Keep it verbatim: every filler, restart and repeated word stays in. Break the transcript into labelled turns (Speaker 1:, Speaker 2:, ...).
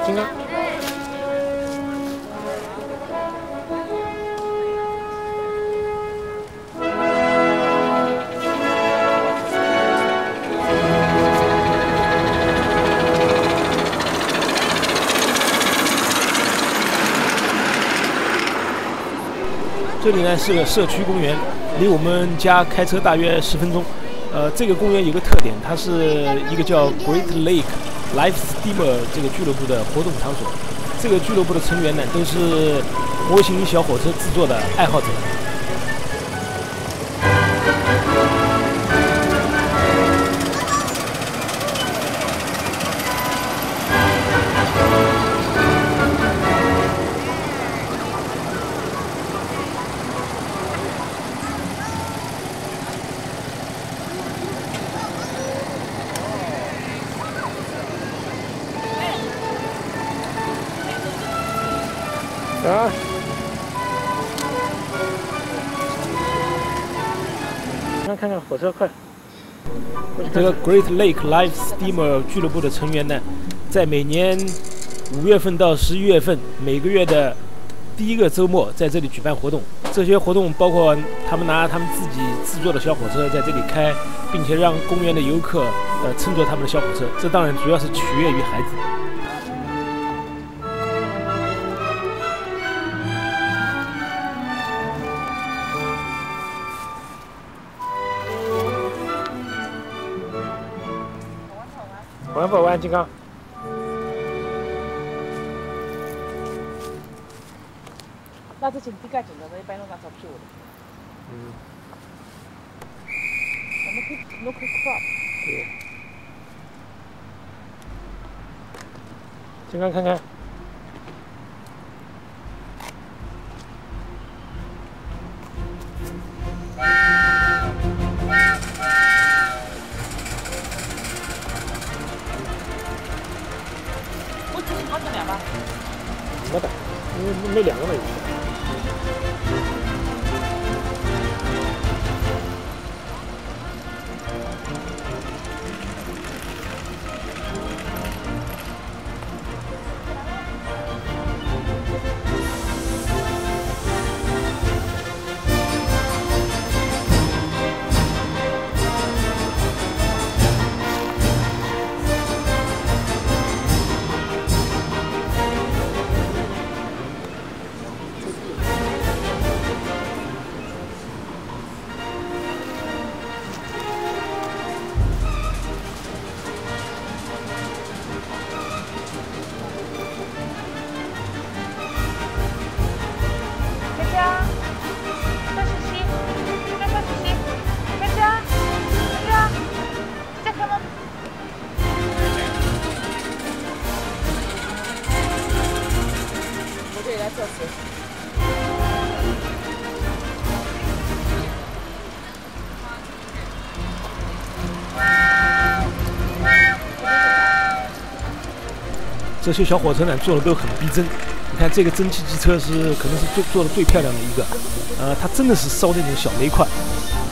Speaker 1: 金刚。这里呢是个社区公园，离我们家开车大约十分钟。呃，这个公园有个特点，它是一个叫 Great Lake Life Steamer 这个俱乐部的活动场所。这个俱乐部的成员呢，都是模型小火车制作的爱好者。啊！看看看火车，快！这个 Great Lake Life Steamer 俱乐部的成员呢，在每年五月份到十一月份，每个月的第一个周末，在这里举办活动。这些活动包括他们拿他们自己制作的小火车在这里开，并且让公园的游客呃乘坐他们的小火车。这当然主要是取悦于孩子。玩不玩金刚？
Speaker 2: 那之前底价整的，一般拢讲十九的。
Speaker 1: 嗯。
Speaker 2: 我们可以，侬可以 crop。
Speaker 1: 对。金刚看看。没打，没没两个没有。这些小火车呢做的都很逼真，你看这个蒸汽机车是可能是做做的最漂亮的一个，呃，它真的是烧那种小煤块。